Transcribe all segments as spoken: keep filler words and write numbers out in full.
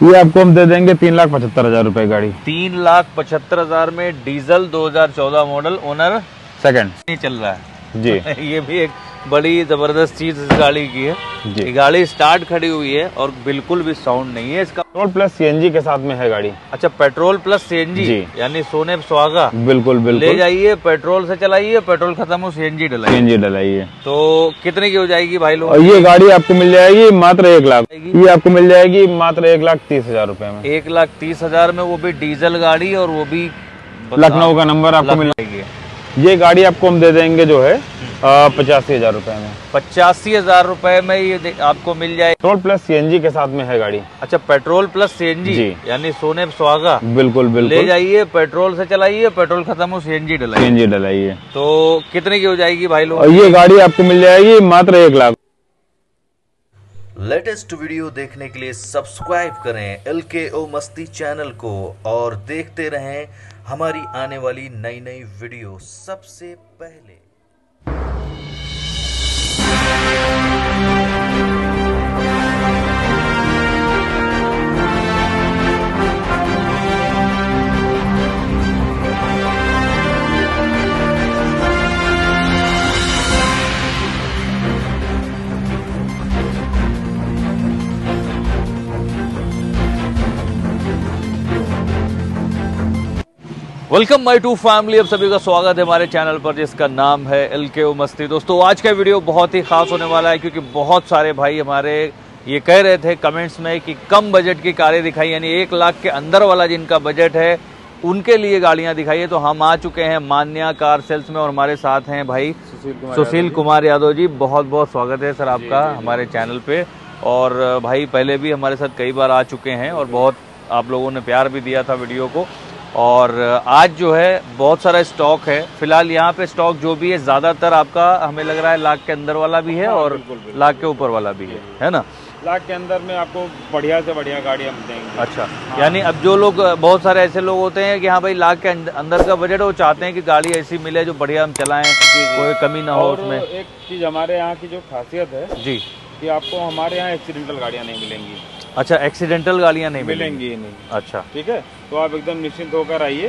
ये आपको हम दे देंगे तीन लाख पचहत्तर हजार रूपए गाड़ी। तीन लाख पचहत्तर हजार में डीजल दो हजार चौदह मॉडल, ओनर सेकंड नहीं चल रहा है जी। ये भी एक बड़ी जबरदस्त चीज इस गाड़ी की है जी। ये गाड़ी स्टार्ट खड़ी हुई है और बिल्कुल भी साउंड नहीं है इसका। पेट्रोल प्लस सीएनजी के साथ में है गाड़ी। अच्छा, पेट्रोल प्लस सीएनजी जी। यानी सोने पे सुहागा। बिल्कुल बिल्कुल। ले जाइए, पेट्रोल से चलाइए, पेट्रोल खत्म हो सीएनजी डलाइए। सीएनजी डलाइए। तो कितने की हो जाएगी भाई लोग? और ये गाड़ी आपको मिल जाएगी मात्र एक लाख ये आपको मिल जाएगी मात्र एक लाख तीस हजार रूपए में। एक लाख तीस हजार में, वो भी डीजल गाड़ी और वो भी लखनऊ का नंबर आपको मिल जाएगी। ये गाड़ी आपको हम दे देंगे जो है पचासी हजार रूपए में। पचासी हजार रूपए में ये आपको मिल जाए। पेट्रोल प्लस सीएनजी के साथ में है गाड़ी। अच्छा, पेट्रोल प्लस सीएनजी जी। यानी सोने पे सुहागा। बिल्कुल बिल्कुल। ले जाइए, पेट्रोल से चलाइए, पेट्रोल खत्म हो सीएनजी डलाइए। सीएनजी डलाइए। तो कितने की हो जाएगी भाई लोग? और ये गाड़ी आपको मिल जाएगी मात्र एक लाख। लेटेस्ट वीडियो देखने के लिए सब्सक्राइब करें एल के ओ मस्ती चैनल को और देखते रहें हमारी आने वाली नई नई वीडियो सबसे पहले। वेलकम माय टू फैमिली, आप सभी का स्वागत है हमारे चैनल पर जिसका नाम है एल के ओ मस्ती। दोस्तों, आज का वीडियो बहुत ही खास होने वाला है क्योंकि बहुत सारे भाई हमारे ये कह रहे थे कमेंट्स में कि कम बजट की कारें दिखाई, यानी एक लाख के अंदर वाला जिनका बजट है उनके लिए गाड़ियां दिखाइए। तो हम आ चुके हैं मान्या कार सेल्स में और हमारे साथ हैं भाई सुशील कुमार यादव जी। बहुत बहुत स्वागत है सर आपका हमारे चैनल पे। और भाई पहले भी हमारे साथ कई बार आ चुके हैं और बहुत आप लोगों ने प्यार भी दिया था वीडियो को। और आज जो है बहुत सारा स्टॉक है फिलहाल यहाँ पे। स्टॉक जो भी है ज्यादातर आपका हमें लग रहा है लाख के अंदर वाला भी है। हाँ, और बिल्कुल, बिल्कुल। लाख के ऊपर वाला भी है, है ना? लाख के अंदर में आपको बढ़िया से बढ़िया गाड़ी हम देंगे। अच्छा, हाँ। यानी अब जो लोग, बहुत सारे ऐसे लोग होते हैं कि हाँ भाई लाख के अंदर का बजट है, वो चाहते हैं कि गाड़ी ऐसी मिले जो बढ़िया हम चलाएं, कोई कमी ना हो उसमें। एक चीज हमारे यहाँ की जो खासियत है जी कि आपको हमारे यहाँ एक्सीडेंटल गाड़ियाँ नहीं मिलेंगी। अच्छा, एक्सीडेंटल गाड़ियाँ नहीं मिलेंगी ही नहीं। अच्छा, ठीक है, तो आप एकदम निश्चिंत होकर आइए।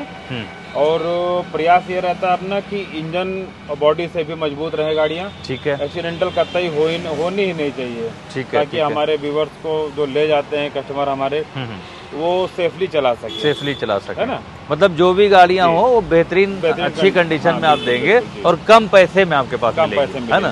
और प्रयास ये रहता है अपना कि इंजन और बॉडी से भी मजबूत रहे गाड़ियाँ। ठीक है, एक्सीडेंटल कतई हो ही होनी ही नहीं चाहिए। ठीक है, ताकि हमारे व्यूअर्स को जो ले जाते हैं कस्टमर हमारे, वो सेफली चला सके सेफली चला सके, है ना? मतलब जो भी गाड़ियाँ हो वो बेहतरीन अच्छी कंडीशन में आप देंगे और कम पैसे में आपके पास मिलेगी, है ना?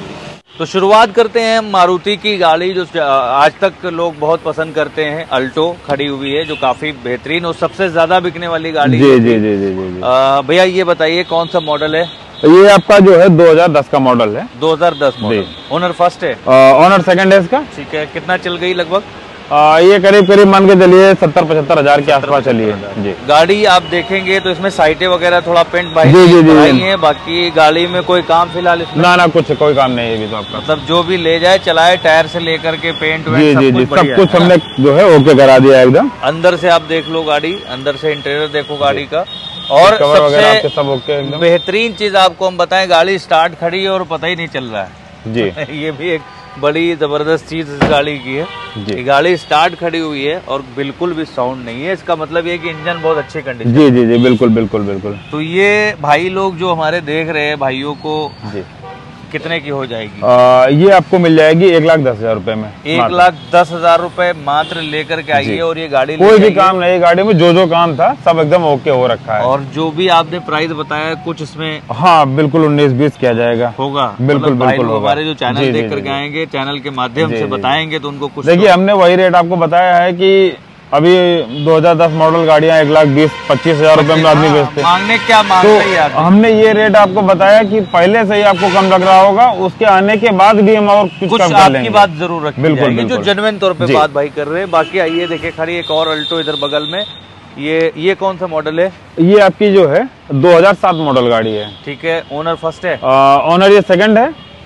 तो शुरुआत करते हैं मारुति की गाड़ी जो आज तक लोग बहुत पसंद करते हैं। अल्टो खड़ी हुई है जो काफी बेहतरीन और सबसे ज्यादा बिकने वाली गाड़ी जी, जी, जी, जी, जी। भैया ये बताइए कौन सा मॉडल है? ये आपका जो है दो हज़ार दस का मॉडल है। दो हज़ार दस मॉडल। ओनर फर्स्ट है? ओनर सेकंड है इसका। ठीक है, कितना चल गई लगभग? आ, ये करीब करीब मान के चलिए सत्तर पचहत्तर हजार के आसपास चली है जी। गाड़ी आप देखेंगे तो इसमें साइटें वगैरह थोड़ा पेंट भाई जी, जी, जी, है, बाकी गाड़ी में कोई काम फिलहाल इसमें ना ना कुछ कोई काम नहीं है अभी तो आपका। मतलब जो भी ले जाए चलाए, टायर से लेकर के पेंट वेंट जी, सब जी, कुछ जी, सब कुछ है, हमने जो है ओके करा दिया एकदम। अंदर से आप देख लो गाड़ी, अंदर से इंटीरियर देखो गाड़ी का। और सबसे सब ओके एकदम। बेहतरीन चीज आपको हम बताएं, गाड़ी स्टार्ट खड़ी है और पता ही नहीं चल रहा है जी। ये भी एक बड़ी जबरदस्त चीज इस गाड़ी की है। ये गाड़ी स्टार्ट खड़ी हुई है और बिल्कुल भी साउंड नहीं है। इसका मतलब ये कि इंजन बहुत अच्छी कंडीशन। जी जी जी बिल्कुल बिल्कुल बिल्कुल। तो ये भाई लोग जो हमारे देख रहे हैं भाइयों को जी कितने की हो जाएगी? आ, ये आपको मिल जाएगी एक लाख दस हजार रूपए में। एक लाख दस हजार रूपए मात्र लेकर के आइए और ये गाड़ी कोई भी काम नहीं, गाड़ी में जो जो काम था सब एकदम ओके हो रखा है। और जो भी आपने प्राइस बताया कुछ इसमें हाँ बिल्कुल उन्नीस बीस किया जाएगा। होगा बिल्कुल बिल्कुल होगा। हमारे जो चैनल देख करके आएंगे, चैनल के माध्यम से बताएंगे तो उनको कुछ। देखिए हमने वही रेट आपको बताया है कि अभी दो हज़ार दस मॉडल गाड़ियां एक लाख बीस पच्चीस हजार रूपए में आदमी बेचते हैं। मांगने क्या मांगते हैं तो हमने ये रेट आपको बताया कि पहले से ही आपको कम लग रहा होगा, उसके आने के बाद भी हम और कुछ, कुछ कम आपकी कर लेंगे। बात जरूर रखी बिल्कुल, जाएगी बिल्कुल। जो जेन्युइन तौर पे बात भाई कर रहे हैं। बाकी आइए देखिए खड़ी एक और अल्टो इधर बगल में। ये ये कौन सा मॉडल है? ये आपकी जो है दो हज़ार सात मॉडल गाड़ी है। ठीक है, ओनर फर्स्ट है? ओनर ये सेकंड है।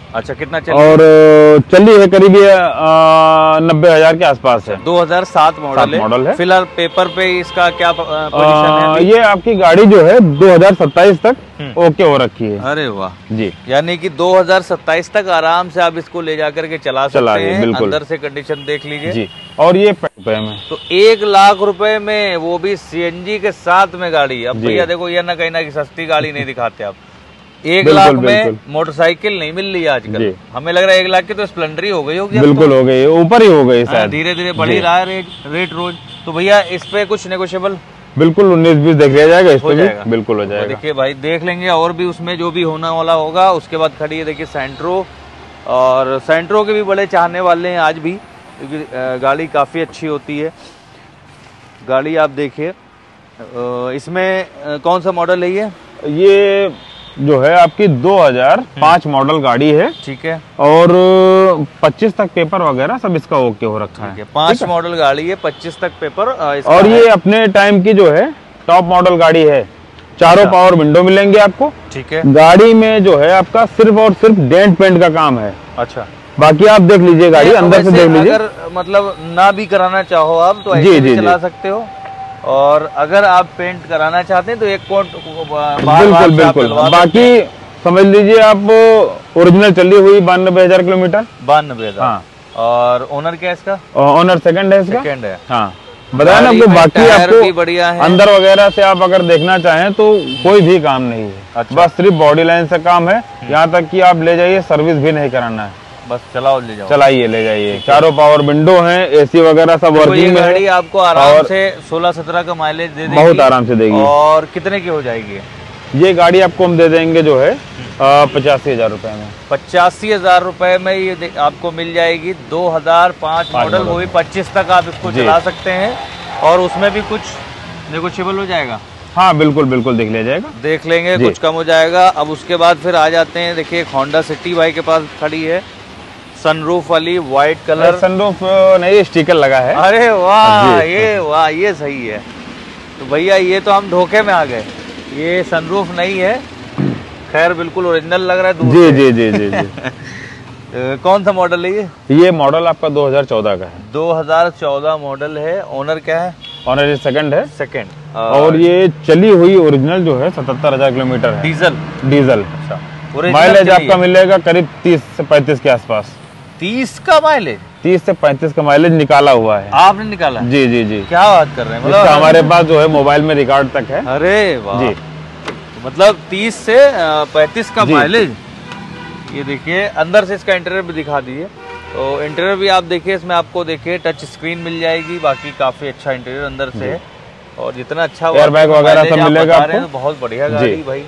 अच्छा, कितना चली? और चली है करीब ये नब्बे हजार के आसपास है। दो हज़ार सात मॉडल है। मॉडल है। फिलहाल पेपर पे इसका क्या पोजीशन है? ये आपकी गाड़ी जो है दो हज़ार सत्ताईस तक ओके हो रखी है। अरे वाह जी, यानी कि दो हज़ार सत्ताईस तक आराम से आप इसको ले जाकर के चला सकते चला हैं। बिल्कुल। अंदर से कंडीशन देख लीजिए जी। और ये रुपए में तो एक लाख रुपए में, वो भी सीएनजी के साथ में गाड़ी। अब भैया देखो, ये ना कहीं ना कि सस्ती गाड़ी नहीं दिखाते आप। एक लाख में मोटरसाइकिल नहीं मिल रही आजकल। हमें लग रहा है एक लाख की तो स्प्लेंडर ही हो गई होगी। बिल्कुल हो गई, ऊपर ही हो गई शायद। धीरे धीरे बढ़ ही रहा है रेट रेट रोज। तो भैया इस पे कुछ नेगोशिएबल? बिल्कुल उन्नीस बीस देख लिया जाएगा इस पे भी। बिल्कुल हो जाएगा। तो देखिए भाई, देख लेंगे और भी उसमें जो भी होने वाला होगा। उसके बाद खड़ी है देखिए सेंट्रो, और सेंट्रो के भी बड़े चाहने वाले हैं आज भी, क्योंकि गाड़ी काफ़ी अच्छी होती है। गाड़ी आप देखिए, इसमें कौन सा मॉडल है ये? ये जो है आपकी दो हज़ार पाँच मॉडल गाड़ी है। ठीक है। और पच्चीस तक पेपर वगैरह सब इसका ओके हो रखा है। पांच मॉडल गाड़ी है, पच्चीस तक पेपर। और ये अपने टाइम की जो है टॉप मॉडल गाड़ी है। चारों अच्छा। पावर विंडो मिलेंगे आपको। ठीक है। गाड़ी में जो है आपका सिर्फ और सिर्फ डेंट पेंट का काम है। अच्छा, बाकी आप देख लीजिए गाड़ी अंदर से देख लीजिए। अगर मतलब ना भी कराना चाहो आप तो जी, ऐसे जी, भी चला जी। सकते हो, और अगर आप पेंट कराना चाहते हैं तो एक कोट बिल्कुल बिल्कुल। बाकी समझ लीजिए आप ओरिजिनल चली हुई बानबे हजार किलोमीटर। बानबे हजार। हाँ। और ओनर क्या है इसका? ओनर सेकंड है इसका। सेकंड है। हाँ, बताया ना आपको। बाकी आपको बढ़िया है। अंदर वगैरह से आप अगर देखना चाहें तो कोई भी काम नहीं है। अच्छा। बस सिर्फ बॉडी लाइन से काम है। यहाँ तक कि आप ले जाइए, सर्विस भी नहीं कराना है, बस चलाओ ले जाओ। चलाइए ले जाइए। चारों पावर विंडो हैं, एसी वगैरह सब वर्किंग में है। आपको आराम से सोलह सत्रह का माइलेज दे देगी। बहुत आराम से देगी। और कितने की हो जाएगी ये गाड़ी? आपको हम दे देंगे जो है पचासी हजार रुपए में। पचासी हजार रुपए में ये आपको मिल जाएगी। दो हज़ार पाँच मॉडल, वो भी पच्चीस तक आप इसको चला सकते हैं। और उसमें भी कुछ नेगोशिएबल हो जाएगा। हाँ बिल्कुल बिल्कुल, देख लिया जाएगा, देख लेंगे, कुछ कम हो जाएगा। अब उसके बाद फिर आ जाते हैं, देखिए होंडा सिटी भाई के पास खड़ी है, सनरूफ वाली, व्हाइट कलर। सनरूफ नहीं, स्टिकर लगा है। अरे वाह, ये वाह, ये सही है। तो भैया ये तो हम धोखे में आ गए, ये सनरूफ नहीं है। खैर बिल्कुल ओरिजिनल लग रहा है दूर जी, से। जी जी जी जी। कौन सा मॉडल है ये? ये मॉडल आपका दो हज़ार चौदह का है। दो हज़ार चौदह मॉडल है। ओनर क्या है? ऑनर सेकंड है। सेकंड। और ये चली हुई ओरिजिनल जो है सतहत्तर हजार किलोमीटर है। डीजल। डीजल। अच्छा। माइलेज आपका मिलेगा करीब तीस से पैंतीस के आसपास। तीस का माइलेज? तीस से पैंतीस का माइलेज निकाला हुआ है। आपने निकाला? जी जी जी। क्या बात कर रहे हैं? मतलब हमारे पास जो है मोबाइल में रिकॉर्ड तक है। अरे वाह जी। मतलब तीस से पैंतीस का माइलेज। ये देखिए अंदर से इसका इंटीरियर भी दिखा दीजिए। तो इंटीरियर भी आप देखिए, इसमें आपको देखिए टच स्क्रीन मिल जाएगी। बाकी काफी अच्छा इंटीरियर अंदर से है, और जितना अच्छा एयर बैग वगैरह सब मिलेगा आपको। तो बहुत बढ़िया गाड़ी भाई,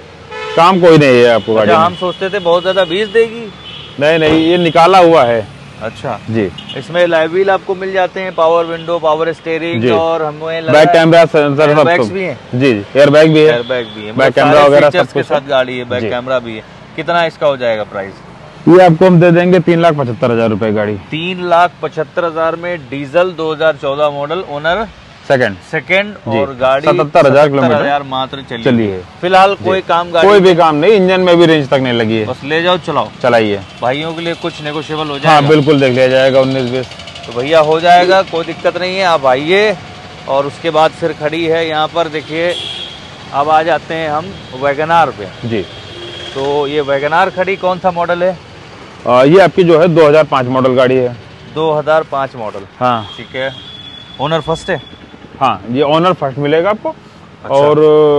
काम कोई नहीं है आपको गाड़ी। हम सोचते थे बहुत ज्यादा बीस देगी, नहीं नहीं, ये निकाला हुआ है। अच्छा जी। इसमें लाइव व्हील आपको मिल जाते हैं, पावर विंडो, पावर स्टीयरिंग, और हमें बैक कैमरा सेंसर सब बैग्स भी हैं। जी, एयर बैग भी है, एयर बैग भी है, बैक कैमरा वगैरह सब के साथ गाड़ी है, बैक कैमरा भी है। कितना इसका हो जाएगा प्राइस? ये आपको हम दे देंगे तीन लाख पचहत्तर हजार रूपए गाड़ी। तीन लाख पचहत्तर हजार में डीजल, दो हज़ार चौदह मॉडल, ओनर सेकंड सेकंड, और गाड़ी सतहत्तर हजार किलोमीटर मात्र चली, चली है। फिलहाल कोई काम गाड़ी कोई भी काम नहीं, इंजन में भी रेंज तक नहीं लगी है। बस ले जाओ चलाओ, चलाइए। भाइयों के लिए कुछ नेगोशिएबल हो जाएगा? हाँ बिल्कुल, देख लिया जाएगा उन्नीस बीस। तो भैया हो जाएगा, कोई दिक्कत नहीं है, आप आइए। और उसके बाद फिर खड़ी है यहाँ पर देखिए। अब आ जाते हैं हम वैगनार पे। जी। तो ये वैगनार खड़ी, कौन सा मॉडल है? आ, ये आपकी जो है दो हज़ार पाँच मॉडल गाड़ी है। दो हज़ार पाँच मॉडल। हाँ ठीक है। ओनर फर्स्ट है? हाँ, ये ओनर फर्स्ट मिलेगा आपको। अच्छा। और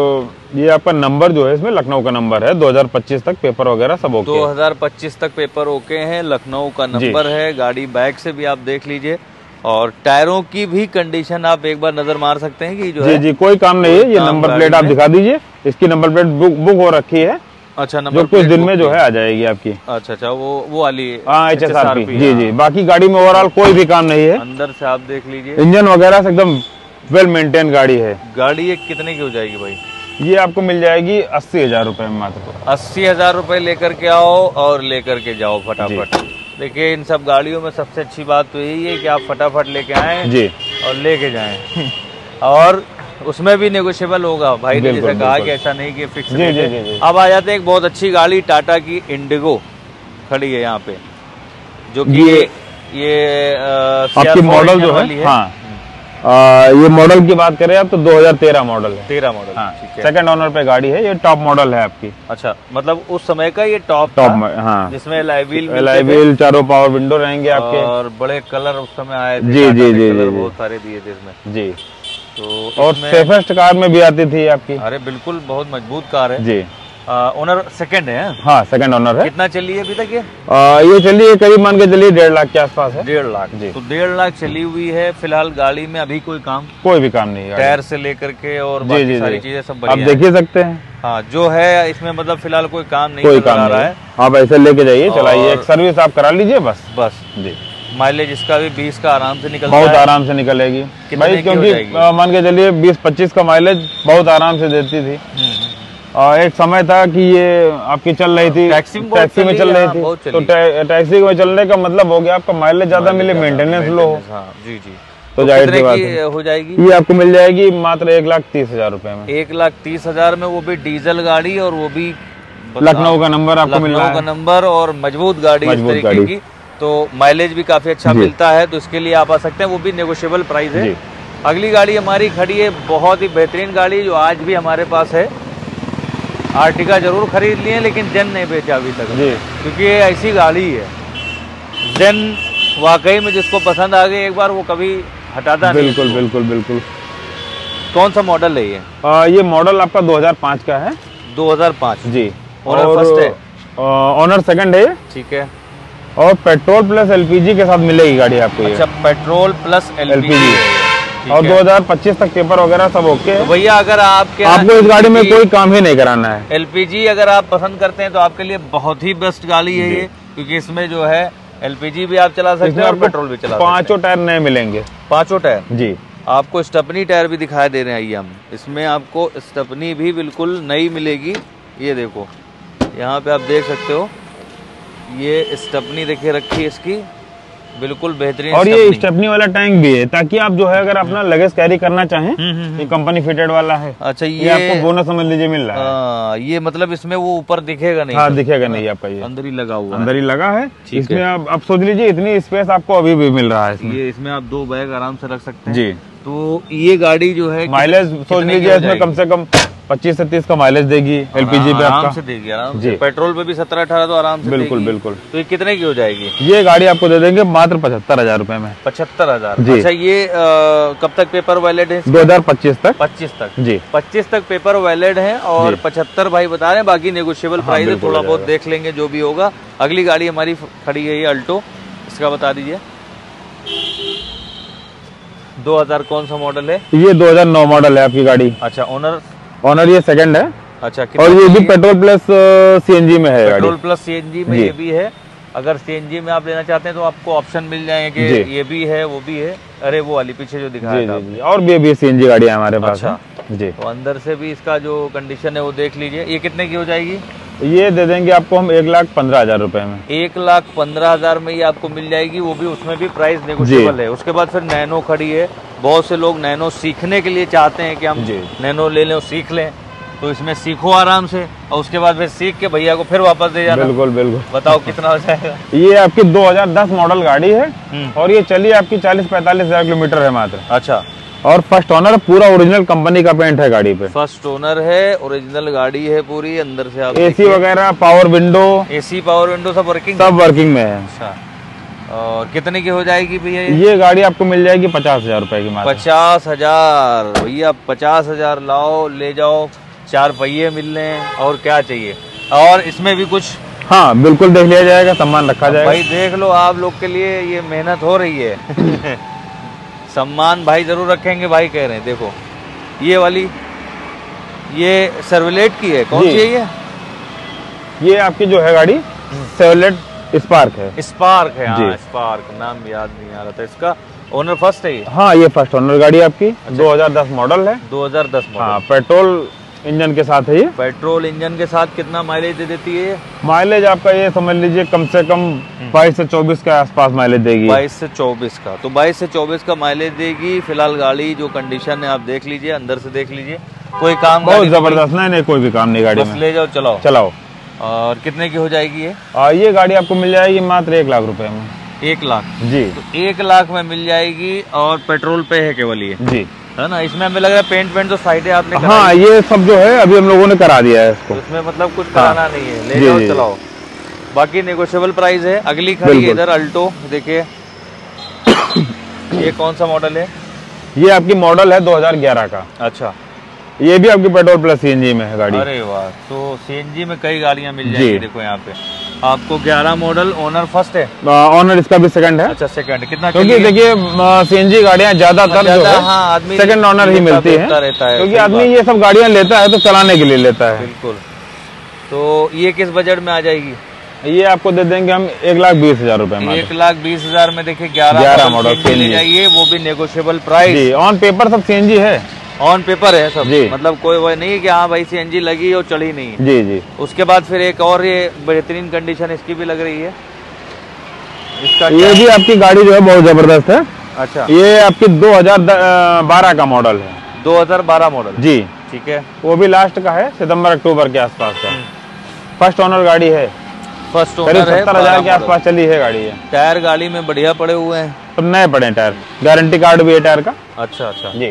ये आपका नंबर जो है इसमें लखनऊ का नंबर है। दो हज़ार पच्चीस तक पेपर वगैरह सब ओके। दो हज़ार पच्चीस तक पेपर ओके हैं, लखनऊ का नंबर है। गाड़ी बैक से भी आप देख लीजिए, और टायरों की भी कंडीशन आप एक बार नजर मार सकते हैं कि जो जी है। जी, कोई काम नहीं है। ये नंबर प्लेट आप दिखा दीजिए, इसकी नंबर प्लेट बुक, बुक हो रखी है। अच्छा, नंबर जो कुछ दिन में जो है आ जाएगी आपकी। अच्छा अच्छा, वो वो वाली हाँ, एच एस आर पी। जी जी। बाकी गाड़ी में ओवरऑल कोई भी काम नहीं है। अंदर से आप देख लीजिए, इंजन वगैरह से एकदम वेल मेंटेन गाड़ी है। गाड़ी ये कितने की हो जाएगी भाई? ये आपको मिल जाएगी अस्सी हजार रूपए में मात्र। अस्सी हजार रूपए लेकर के आओ और लेकर के जाओ फटाफट। देखिए इन सब गाड़ियों में सबसे अच्छी बात तो यही है कि आप फटाफट लेके आए जी और लेके जाएं। और उसमें भी नेगोशिएबल होगा। भाई ने जैसे कहा कि ऐसा नहीं कि फिक्स। जी, जी, जी, जी। अब आ जाते हैं एक बहुत अच्छी गाड़ी, टाटा की इंडिगो। खड़ी है यहाँ पे, जो कि ये ये आपकी मॉडल जो है, है। हाँ आ, ये मॉडल की बात करें आप तो दो हज़ार तेरह मॉडल है। तेरह मॉडल, हाँ, ठीक है। सेकंड ओनर पे गाड़ी है, ये टॉप मॉडल है आपकी। अच्छा, मतलब उस समय का ये टॉप टॉप था, हाँ, जिसमें एलॉय व्हील एलॉय व्हील, चारों पावर विंडो रहेंगे आपके, और बड़े कलर उस समय आए थे। जी जी जी कलर जी बहुत सारे दिए थे इसमें जी। तो और सेफेस्ट कार में भी आती थी आपकी। अरे बिल्कुल, बहुत मजबूत कार है जी। ओनर सेकंड है। हाँ, सेकंड ओनर है। कितना चली है अभी तक ये? आ, ये चलिए करीब मान के चलिए डेढ़ लाख के आसपास है। डेढ़ लाख जी। तो डेढ़ लाख चली हुई है। फिलहाल गाड़ी में अभी कोई काम कोई भी काम नहीं है, टायर से लेकर के और जी, बाकी जी, सारी जी। चीजें सब आप बढ़िया देख ही सकते हैं। हाँ, जो है इसमें मतलब फिलहाल कोई काम नहीं कोई नजर काम आ नहीं रहा है, है। आप ऐसे लेके जाइए, चलाइए, और- एक सर्विस आप करा लीजिए बस। बस जी, माइलेज इसका भी बीस का आराम से निकलता बहुत है। आराम से निकलेगी कितने भाई, की क्योंकि हो जाएगी? आ, मान के चलिए बीस पच्चीस का माइलेज बहुत आराम से देती थी। हम्म, और एक समय था कि ये आपकी चल रही थी, टैक्सी में बहुत टैक्सी में चली, चल रही हाँ, बहुत थी, तो चली। टै- टैक्सी में चलने का मतलब हो गया आपका माइलेज ज्यादा मिले, मेंटेनेंस लो हो, हाँ, जी जी। तो तो जाहिर कितने सी बात की है हो जाएगी? ये आपको मिल जाएगी मात्र एक लाख तीस हजार रुपए में। एक लाख तीस हजार में, वो भी डीजल गाड़ी, और वो भी लखनऊ का नंबर आपको मिल रहा लखनऊ का है, नंबर, और मजबूत गाड़ी इस मजबूत तरीके गाड़ी। की। तो माइलेज भी काफी अच्छा जी। मिलता है, तो इसके लिए आप आ सकते हैं, वो भी नेगोशिएबल प्राइस है। जी। अगली गाड़ी हमारी खड़ी है, बहुत ही बेहतरीन गाड़ी जो आज भी हमारे पास है। आर्टिका जरूर खरीद लिए, लेकिन जेन नहीं बेचा अभी तक, जी। क्योंकि ये ऐसी गाड़ी है, जेन वाकई में जिसको पसंद आ गई एक बार, वो कभी हटाता नहीं। बिल्कुल बिल्कुल बिल्कुल। कौन सा मॉडल है ये? आ, ये मॉडल आपका दो हज़ार पाँच का है। दो हज़ार पाँच। जी। ओनर फर्स्ट है? ऑनर सेकंड है, ठीक है। और पेट्रोल प्लस एलपीजी के साथ मिलेगी गाड़ी आपको ये। अच्छा, पेट्रोल प्लस एलपीजी एलपीजी। और दो हज़ार पच्चीस तक पेपर वगैरह सब ओके तो है। भैया अगर आपके आपको इस गाड़ी में कोई काम ही नहीं कराना है। एलपीजी अगर आप पसंद करते हैं तो आपके लिए बहुत ही बेस्ट गाड़ी है ये, क्योंकि इसमें जो है एलपीजी भी आप चला सकते इसमें हैं और आपको पेट्रोल भी चला सकते पांचों टायर नए मिलेंगे। हैं। पांचों टायर। जी। आपको स्टेपनी टायर भी दिखाई दे रहे हैं ये हम, इसमें आपको स्टेपनी भी बिल्कुल नई मिलेगी। ये देखो, यहाँ पे आप देख सकते हो, ये स्टेपनी देखिए रखी है इसकी, बिल्कुल बेहतरीन। और ये स्टेपनी वाला टैंक भी है, ताकि आप जो है अगर अपना लगेज कैरी करना चाहें, ये कंपनी फिटेड वाला है। अच्छा, ये ये आपको बोनस समझ लीजिए मिल रहा है। आ, ये मतलब इसमें वो ऊपर दिखेगा नहीं? हाँ, दिखेगा नहीं आपका, ये अंदर ही लगा हुआ है। अंदर ही लगा है। ठीक इसमें है। आप अब सोच लीजिए इतनी स्पेस आपको अभी भी मिल रहा है इसमें। ये इसमें आप दो बैग आराम से रख सकते हैं। जी। तो ये गाड़ी जो है माइलेज कितने- सोच कितने की लीजिए हो इसमें जाएगी? कम से कम पच्चीस से तीस का माइलेज देगी एलपीजी पे आराम आपका। से देगी, आराम जी। से। पेट्रोल पे भी सत्रह अठारह तो आराम से बिल्कुल देगी। बिल्कुल। तो ये कितने की हो जाएगी? ये गाड़ी आपको दे देंगे मात्र पचहत्तर हजार रूपए में। पचहत्तर हजार। जी। अच्छा, ये आ, कब तक पेपर वैलिड है? दो हजार पच्चीस तक। पच्चीस तक। जी। पच्चीस तक पेपर वैलिड है, और जी। पचहत्तर भाई बता रहे हैं, बाकी नेगोशिएबल हाँ, प्राइस है, बिल्कुल थोड़ा हो बहुत जाएगा। देख लेंगे जो भी होगा। अगली गाड़ी हमारी खड़ी है ये अल्टो, इसका बता दीजिए। दो हजार कौन सा मॉडल है? ये दो हज़ार नौ मॉडल है आपकी गाड़ी। अच्छा, ओनर? ऑनर ये सेकंड है। अच्छा, और ये भी पेट्रोल प्लस सीएनजी में है गाड़ी। पेट्रोल प्लस सीएनजी में जी। ये भी है। अगर सीएनजी में आप लेना चाहते हैं तो आपको ऑप्शन मिल जाएंगे जी। कि ये भी है, वो भी है। अरे वो वाली पीछे जो जी दिखाया था। जी जी। और भी अभी सीएनजी गाड़ी है हमारे पास। अच्छा। है। जी। तो अंदर से भी इसका जो कंडीशन है वो देख लीजिए। ये कितने की हो जाएगी? ये दे देंगे आपको हम एक लाख पंद्रह हजार रूपए में। एक लाख पंद्रह हजार में ये आपको मिल जाएगी, वो भी उसमें भी प्राइस नेगोशिएबल है। उसके बाद फिर नैनो खड़ी है। बहुत से लोग नैनो सीखने के लिए चाहते हैं कि हम जी। नैनो ले लें और सीख लें, तो इसमें सीखो आराम से, और उसके बाद फिर सीख के भैया को फिर वापस दे जाना। बिल्कुल बिल्कुल। बताओ कितना हो जाएगा? ये आपकी दो हज़ार दस मॉडल गाड़ी है, हम्म। और ये चली आपकी चालीस पैंतालीस हजार किलोमीटर है मात्र। अच्छा, और फर्स्ट ओनर, पूरा ओरिजिनल कंपनी का पेंट है गाड़ी पे। फर्स्ट ओनर है, ओरिजिनल गाड़ी है पूरी। अंदर से आप एसी वगैरह, power window, AC power window सब वर्किंग। सब वर्किंग में है। अच्छा, और कितने की हो जाएगी भैया ये? ये गाड़ी आपको मिल जाएगी पचास हजार रूपए की मात्र। पचास हजार भैया, पचास हजार लाओ, ले जाओ, चार पहिए मिल रहे हैं, और क्या चाहिए? और इसमें भी कुछ? हाँ बिल्कुल, देख लिया जाएगा, सामान रखा जाएगा। भाई देख लो, आप लोग के लिए ये मेहनत हो रही है। सम्मान भाई जरूर रखेंगे, भाई कह रहे हैं। देखो ये वाली, ये सर्वलेट की है, कौन जी। सी है ये? ये आपकी जो है गाड़ी सेवलेट स्पार्क है। स्पार्क है। हाँ, जी। स्पार्क, नाम याद नहीं आ रहा था इसका। ओनर फर्स्ट है ये? हाँ, ये फर्स्ट ओनर गाड़ी आपकी दो हज़ार दस मॉडल है। दो हज़ार दस मॉडल। हाँ, पेट्रोल इंजन के साथ है ये। पेट्रोल इंजन के साथ कितना माइलेज दे देती है ये? माइलेज आपका ये समझ लीजिए कम से कम बाईस से चौबीस के आसपास माइलेज देगी। बाईस से चौबीस का, तो बाईस से चौबीस का माइलेज देगी। फिलहाल गाड़ी जो कंडीशन है आप देख लीजिए, अंदर से देख लीजिए, कोई काम बहुत गाड़ी में जबरदस्त। नहीं नहीं, कोई भी काम नहीं गाड़ी बस में। ले जाओ, चलाओ। चलाओ। और कितने की हो जाएगी ये? आ, ये गाड़ी आपको मिल जाएगी मात्र एक लाख रुपए में। एक लाख जी। तो एक लाख में मिल जाएगी और पेट्रोल पे है केवल ये, जी है ना। इसमें हमें लग रहा है पेंट पेंट तो साइडें आपने कराई हाँ, ये सब जो है अभी हम लोगों ने करा दिया है इसको। तो इसमें मतलब कुछ कराना हाँ। नहीं है, ले जी, जाओ जी, चलाओ। बाकी नेगोशिएबल प्राइस है। अगली खड़ी है बिल्कुल। इधर अल्टो, देखिए ये कौन सा मॉडल है? ये आपकी मॉडल है दो हज़ार ग्यारह का। अच्छा, ये भी आपकी पेट्रोल प्लस सीएनजी में है गाड़ी। अरे वाह, तो सीएनजी में कई गाड़ियां मिल जाएंगी। देखो यहाँ पे आपको ग्यारह मॉडल, ओनर फर्स्ट है, ऑनर इसका भी सेकंड है। अच्छा सेकंड। कितना क्योंकि देखिए सीएनजी गाड़ियां ज्यादातर जो है हाँ, आदमी सेकंड ऑनर ही मिलती है, रहता है क्योंकि आदमी ये सब गाड़ियां लेता है तो चलाने के लिए लेता है। बिल्कुल। तो ये किस बजट में आ जाएगी? ये आपको दे देंगे हम एक लाख बीस हजार रूपए में। एक लाख बीस हजार में देखिए ग्यारह ग्यारह मॉडल मॉडल ले जाइए, वो भी नेगोशिएबल प्राइस। जी, ऑन पेपर सब सीएनजी है, ऑन पेपर है सब। जी। मतलब कोई वो नहीं है कि हाँ भाई सीएनजी लगी और चली नहीं है। जी जी। उसके बाद फिर एक और ये बेहतरीन कंडीशन इसकी भी लग रही है, इसका ये भी आपकी गाड़ी जो है बहुत जबरदस्त है। अच्छा, ये आपकी दो हज़ार बारह का मॉडल है। दो हज़ार बारह मॉडल, जी ठीक है। वो भी लास्ट का है, सितंबर अक्टूबर के आसपास का। फर्स्ट ओनर गाड़ी है, फर्स्ट करीब ओनर है, सत्तर हजार के आसपास चली है गाड़ी है। टायर गाड़ी में बढ़िया पड़े हुए हैं, सब नए पड़े हैं टायर, गारंटी कार्ड भी है टायर का। अच्छा अच्छा। जी।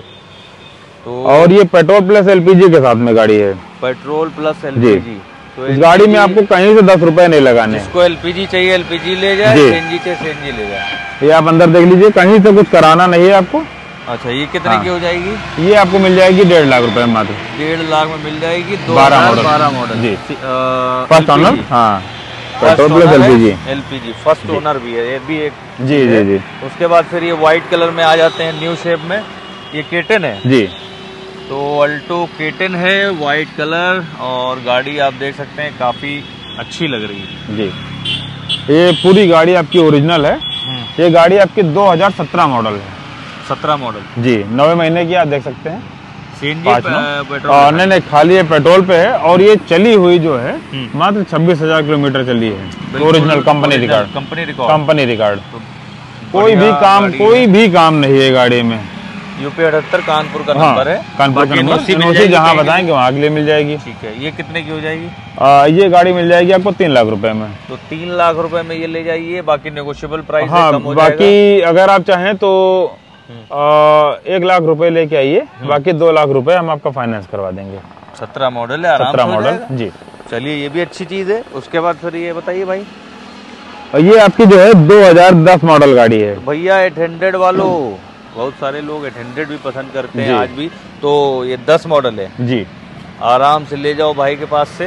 तो और ये पेट्रोल प्लस एलपीजी के साथ में गाड़ी है। Petrol plus LPG. तो इस गाड़ी में आपको कहीं से दस रुपए नहीं लगाने। जिसको एलपीजी चाहिए एलपीजी ले जाए, जी। सीएनजी चाहिए सीएनजी ले जाए। ये आप अंदर देख लीजिए, कहीं से कुछ कराना नहीं है आपको। अच्छा, ये कितने हाँ। की हो जाएगी? ये आपको मिल जाएगी डेढ़ लाख रुपए में मात्र। डेढ़ लाख में मिल जाएगी। बारह मॉडल। बारह मॉडल जी। फर्स्ट फर्स्ट ओनर, हाँ petrol plus LPG. LPG first owner भी है, ये भी एक। जी जी जी। उसके बाद फिर ये व्हाइट कलर में आ जाते हैं न्यू शेप में, ये केटन है। जी। तो अल्टो केटन है, व्हाइट कलर, और गाड़ी आप देख सकते हैं काफी अच्छी लग रही है। जी, ये पूरी गाड़ी आपकी ओरिजिनल है। ये गाड़ी आपकी दो हज़ार सत्रह मॉडल है। सत्रह मॉडल, जी, नवे महीने की आप देख सकते हैं। सीएनजी पाँच नौ। पेट्रोल? नहीं नहीं, खाली ये पेट्रोल पे है। और ये चली हुई जो है मात्र छब्बीस हजार किलोमीटर चली है। Original company record, company record, company record. तो कोई भी काम कोई भी काम नहीं है गाड़ी में। यूपी अठहत्तर कानपुर का हाँ, नंबर है। कानपुर का नंबर, एनओसी मिल एनओसी जाएगी जहाँ कहीं बताएंगे वहाँ के लिए मिल जाएगी। ठीक है। ये कितने की हो जाएगी? आ, ये गाड़ी मिल जाएगी आपको तीन लाख रुपए में। तो तीन लाख रुपए में ये ले जाइए, बाकी नेगोशिएबल प्राइस हाँ, कम हो बाकी अगर आप चाहें तो आ, एक लाख रुपए लेके आइए, बाकी दो लाख रुपए हम आपका फाइनेंस करवा देंगे। सत्रह मॉडल है, आराम सत्रह से हो मॉडल, जाएगा। जी। चलिए, ये भी अच्छी चीज है। उसके बाद फिर ये बताइए भाई, और ये आपकी जो है दो हज़ार दस मॉडल गाड़ी है। भैया एट हंड्रेड वालों, बहुत सारे लोग एट हंड्रेड भी पसंद करते हैं जी। आज भी। तो ये दस मॉडल है, जी। आराम से ले जाओ भाई के पास से।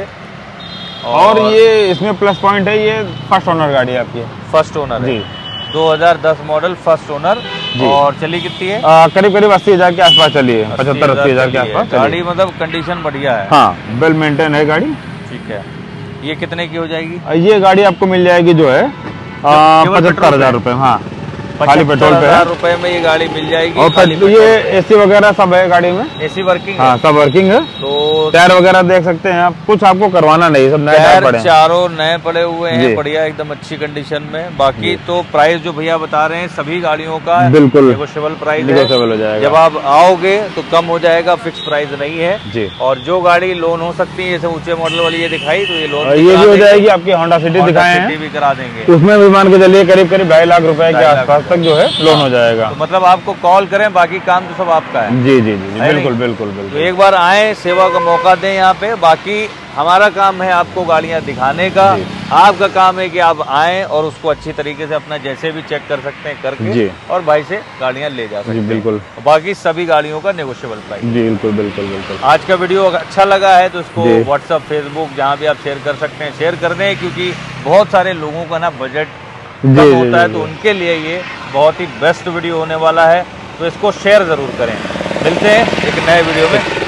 और, और ये इसमें प्लस पॉइंट है, ये फर्स्ट ओनर गाड़ी है आपकी। फर्स्ट ओनर जी। है, दो हज़ार दस मॉडल फर्स्ट ओनर। और चली कितनी है? आ, करीब करीब अस्सी हजार के आसपास चली है, पचहत्तर अस्सी हजार के आसपास चली गाड़ी है। मतलब कंडीशन बढ़िया है। हाँ, वेल मेंटेन है गाड़ी। ठीक है। ये कितने की हो जाएगी? ये गाड़ी आपको मिल जाएगी जो है पचहत्तर हजार रुपए। हाँ, खाली पेट्रोल पे है। रुपए में ये गाड़ी मिल जाएगी। और खाली ये एसी वगैरह सब है गाड़ी में। एसी वर्किंग हाँ, सब वर्किंग है। तो टायर वगैरह देख सकते हैं आप, कुछ आपको करवाना नहीं, सब नए टायर पड़े हैं। चारों नए पड़े हुए हैं, जी। बढ़िया एकदम अच्छी कंडीशन में। बाकी तो प्राइस जो भैया बता रहे हैं सभी गाड़ियों का बिल्कुल नेगोशिएबल प्राइस है। नेगोशिएबल हो जाएगा। जब आप आओगे तो कम हो जाएगा, फिक्स प्राइस नहीं है। जी। और जो गाड़ी लोन हो सकती है, जैसे ऊंचे मॉडल वाली ये दिखाई, तो ये लोन ये भी हो जाएगी आपकी। होंडा सिटी दिखाए हैं, भी करा देंगे। उसमें भी मान के चलिए करीब करीब ढाई लाख रुपए के आसपास तक जो है लोन हो जाएगा। तो मतलब आपको कॉल करें, बाकी काम तो सब आपका है। जी जी जी, है बिल्कुल नहीं? बिल्कुल तो बिल्कुल। एक बार आए, सेवा का मौका दें यहाँ पे। बाकी हमारा काम है आपको गाड़ियाँ दिखाने का, आपका काम है कि आप आएं और उसको अच्छी तरीके से अपना जैसे भी चेक कर सकते हैं करके जी। और भाई से गाड़ियाँ ले जा सकते जी हैं। बिल्कुल। बाकी सभी गाड़ियों का नेगोशिएबल प्राइस। जी बिल्कुल बिल्कुल बिल्कुल। आज का वीडियो अगर अच्छा लगा है तो इसको जी। व्हाट्सअप, फेसबुक, जहाँ भी आप शेयर कर सकते हैं शेयर कर दें, क्योंकि बहुत सारे लोगों का ना बजट जी, कम जी, होता है, जी, तो जी। उनके लिए ये बहुत ही बेस्ट वीडियो होने वाला है। तो इसको शेयर जरूर करें। मिलते हैं एक नए वीडियो में।